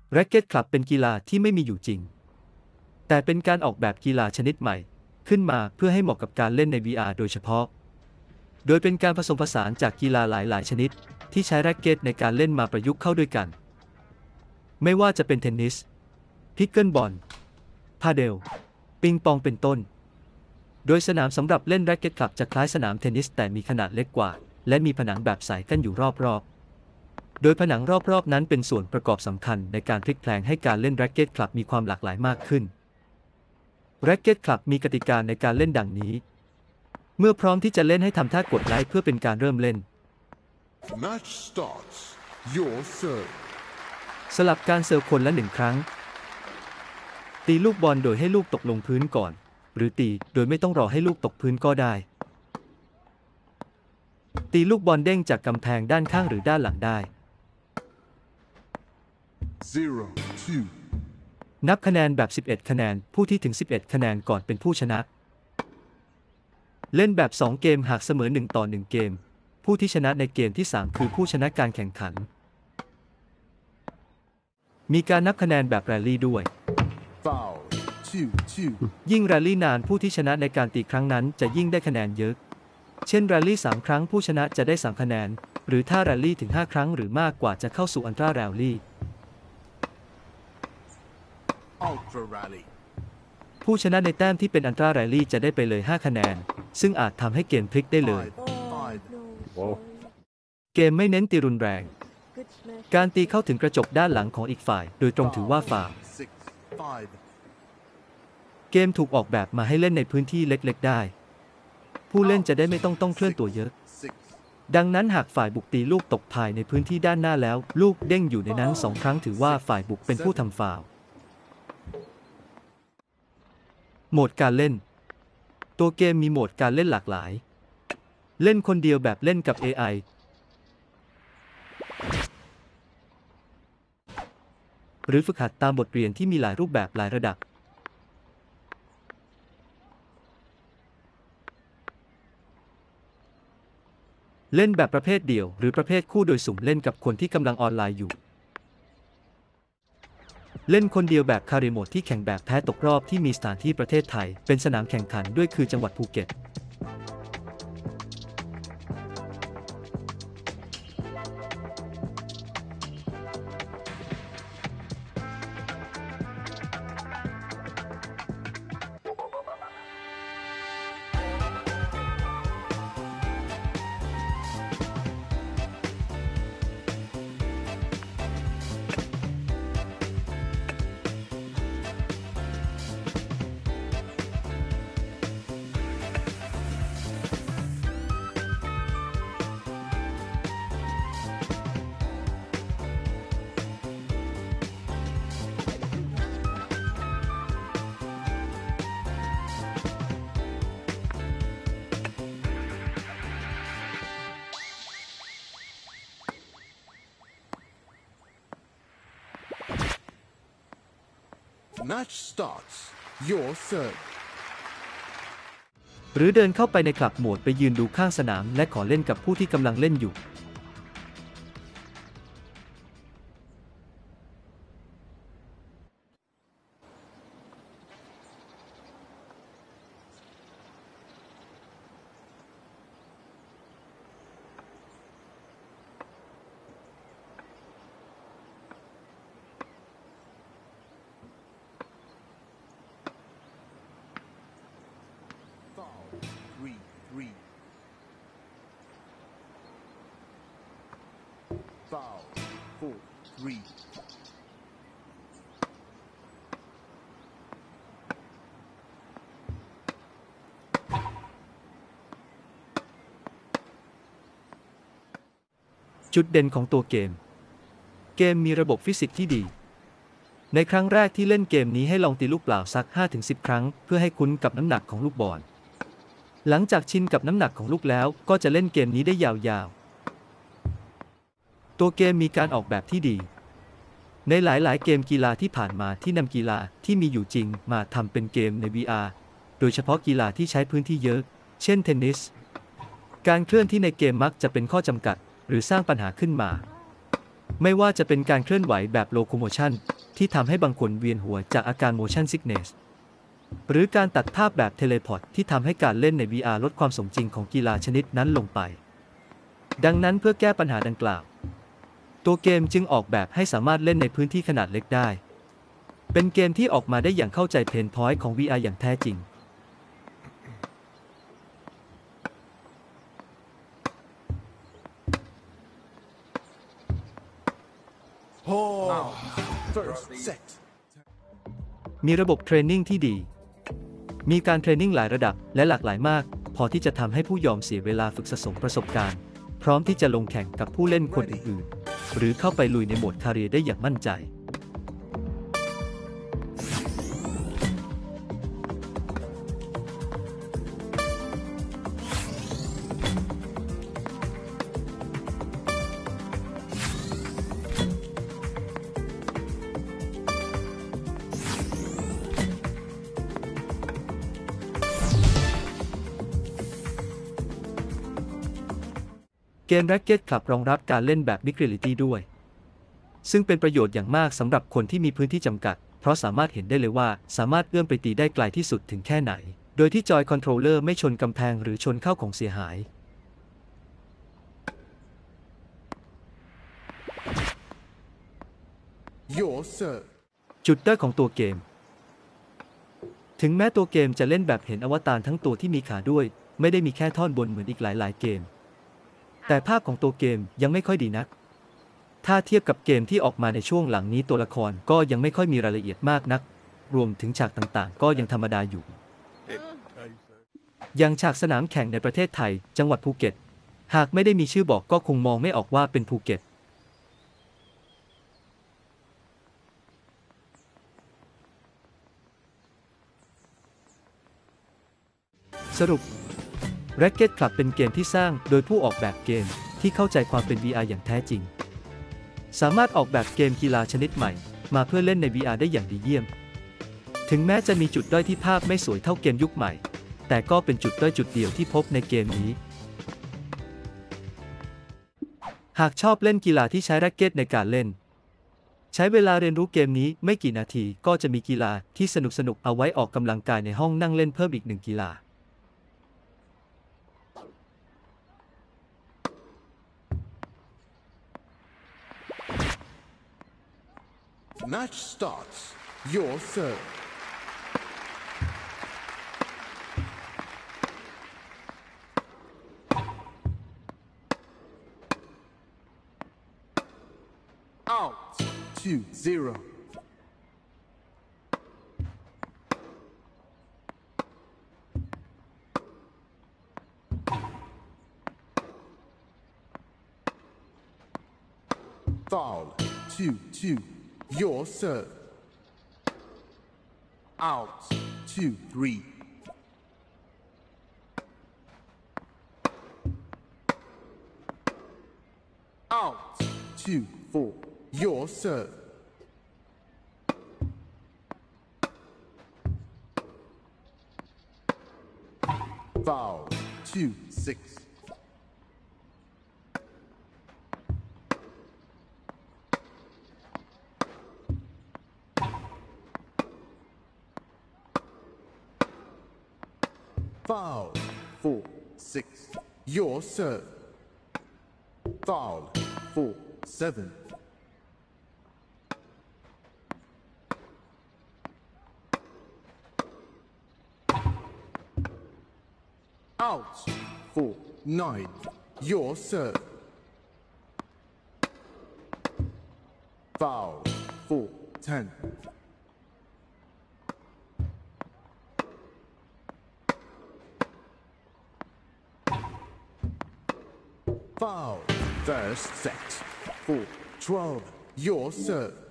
แร็กเก็ตคลับเป็นกีฬาที่ไม่มีอยู่จริงแต่เป็นการออกแบบกีฬาชนิดใหม่ขึ้นมาเพื่อให้เหมาะกับการเล่นใน VR โดยเฉพาะโดยเป็นการผสมผสานจากกีฬาหลายๆชนิดที่ใช้แร็กเก็ตในการเล่นมาประยุกต์เข้าด้วยกันไม่ว่าจะเป็นเทนนิสพิกเกิลบอลพาเดลปิงปองเป็นต้นโดยสนามสำหรับเล่นแร็กเก็ตคลับจะคล้ายสนามเทนนิสแต่มีขนาดเล็กกว่าและมีผนังแบบใสกั้นอยู่รอบๆโดยผนังรอบๆนั้นเป็นส่วนประกอบสำคัญในการพลิกแพลงให้การเล่นแร็กเก็ตคลับมีความหลากหลายมากขึ้นแร็กเก็ตคลับมีกติกาในการเล่นดังนี้เมื่อพร้อมที่จะเล่นให้ทำท่ากดไลค์เพื่อเป็นการเริ่มเล่น Match starts. Your serve. สลับการเสิร์ฟคนละ1ครั้งตีลูกบอลโดยให้ลูกตกลงพื้นก่อนหรือตีโดยไม่ต้องรอให้ลูกตกพื้นก็ได้ตีลูกบอลเด้งจากกำแพงด้านข้างหรือด้านหลังได้ 0-2. นับคะแนนแบบ11คะแนนผู้ที่ถึง11คะแนนก่อนเป็นผู้ชนะเล่นแบบ2เกมหากเสมอ1 ต่อ 1เกมผู้ที่ชนะในเกมที่3คือผู้ชนะการแข่งขันมีการนับคะแนนแบบแรลลี่ด้วย Foul. 2-2. ยิ่งแรลลี่นานผู้ที่ชนะในการตีครั้งนั้นจะยิ่งได้คะแนนเยอะเช่นแรลลี่3ครั้งผู้ชนะจะได้3คะแนนหรือถ้าแรลลี่ถึง5ครั้งหรือมากกว่าจะเข้าสู่อัลตร้าแรลลี่ Ultra Rally. ผู้ชนะในแต้มที่เป็นอัลตร้าแรลลี่จะได้ไปเลย5คะแนนซึ่งอาจทำให้เกมพลิกได้เลย 5. เกมไม่เน้นตีรุนแรงการตีเข้าถึงกระจกด้านหลังของอีกฝ่ายโดยตรงถือว่าฟาวล์ 6-5. เกมถูกออกแบบมาให้เล่นในพื้นที่เล็กๆได้ผู้เล่นจะได้ไม่ต้องเคลื่อนตัวเยอะดังนั้นหากฝ่ายบุกตีลูกตกภายในพื้นที่ด้านหน้าแล้วลูกเด้งอยู่ในนั้น2ครั้งถือว่าฝ่ายบุกเป็นผู้ทำฟาวล์โหมดการเล่นตัวเกมมีโหมดการเล่นหลากหลายเล่นคนเดียวแบบเล่นกับ AI หรือฝึกหัดตามบทเรียนที่มีหลายรูปแบบหลายระดับเล่นแบบประเภทเดี่ยวหรือประเภทคู่โดยสุ่มเล่นกับคนที่กำลังออนไลน์อยู่เล่นคนเดียวแบบคาริโมดที่แข่งแบบแพ้ตกรอบที่มีสถานที่ประเทศไทยเป็นสนามแข่งขันด้วยคือจังหวัดภูเก็ต Match starts. Your serve. หรือเดินเข้าไปในคลับโหมดไปยืนดูข้างสนามและขอเล่นกับผู้ที่กำลังเล่นอยู่ Foul. 4-3. จุดเด่นของตัวเกมมีระบบฟิสิกส์ที่ดีในครั้งแรกที่เล่นเกมนี้ให้ลองตีลูกเปล่าสัก 5-10 ครั้งเพื่อให้คุ้นกับน้ำหนักของลูกบอลหลังจากชินกับน้ำหนักของลูกแล้วก็จะเล่นเกมนี้ได้ยาวๆตัวเกมมีการออกแบบที่ดีในหลายๆเกมกีฬาที่ผ่านมาที่นำกีฬาที่มีอยู่จริงมาทำเป็นเกมใน VR โดยเฉพาะกีฬาที่ใช้พื้นที่เยอะเช่นเทนนิสการเคลื่อนที่ในเกมมักจะเป็นข้อจำกัดหรือสร้างปัญหาขึ้นมาไม่ว่าจะเป็นการเคลื่อนไหวแบบโลโคโมชันที่ทำให้บางคนเวียนหัวจากอาการ motion sickness หรือการตัดภาพแบบเทเลพอร์ตที่ทำให้การเล่นใน VR ลดความสมจริงของกีฬาชนิดนั้นลงไป ดังนั้นเพื่อแก้ปัญหาดังกล่าวตัวเกมจึงออกแบบให้สามารถเล่นในพื้นที่ขนาดเล็กได้เป็นเกมที่ออกมาได้อย่างเข้าใจเพนพอยต์ของ VR อย่างแท้จริง First set. มีระบบเทรนนิ่งที่ดีมีการเทรนนิ่งหลายระดับและหลากหลายมากพอที่จะทำให้ผู้ยอมเสียเวลาฝึกสะสมประสบการณ์พร้อมที่จะลงแข่งกับผู้เล่นคนอื่นๆหรือเข้าไปลุยในโหมดคาเรียร์ได้อย่างมั่นใจเกม Racket Club รองรับการเล่นแบบ Mixed Reality ด้วยซึ่งเป็นประโยชน์อย่างมากสำหรับคนที่มีพื้นที่จำกัดเพราะสามารถเห็นได้เลยว่าสามารถเอื้อมไปตีได้ไกลที่สุดถึงแค่ไหนโดยที่จอยคอนโทรลเลอร์ไม่ชนกำแพงหรือชนเข้าของเสียหาย Your serve. จุดด้อยของตัวเกมถึงแม้ตัวเกมจะเล่นแบบเห็นอวตารทั้งตัวที่มีขาด้วยไม่ได้มีแค่ท่อนบนเหมือนอีกหลายๆเกมแต่ภาพของตัวเกมยังไม่ค่อยดีนักถ้าเทียบกับเกมที่ออกมาในช่วงหลังนี้ตัวละครก็ยังไม่ค่อยมีรายละเอียดมากนักรวมถึงฉากต่างๆก็ยังธรรมดาอยู่อย่างฉากสนามแข่งในประเทศไทยจังหวัดภูเก็ตหากไม่ได้มีชื่อบอกก็คงมองไม่ออกว่าเป็นภูเก็ตสรุป Racket Club เป็นเกมที่สร้างโดยผู้ออกแบบเกมที่เข้าใจความเป็น VR อย่างแท้จริงสามารถออกแบบเกมกีฬาชนิดใหม่มาเพื่อเล่นใน VR ได้อย่างดีเยี่ยมถึงแม้จะมีจุดด้อยที่ภาพไม่สวยเท่าเกมยุคใหม่แต่ก็เป็นจุดด้อยจุดเดียวที่พบในเกมนี้หากชอบเล่นกีฬาที่ใช้แร็กเก็ตในการเล่นใช้เวลาเรียนรู้เกมนี้ไม่กี่นาทีก็จะมีกีฬาที่สนุกๆเอาไว้ออกกำลังกายในห้องนั่งเล่นเพิ่มอีก1กีฬา Match starts. Your serve. Out. 2-0. Foul. 2-2. Your serve. Out. 2-3. Out. 2-4. Your serve. Foul. 2-6. Foul. 4-6. Your serve. Foul. 4-7. Out. 4-9. Your serve. Foul. 4-10. Foul. First set. 4-12. Your serve.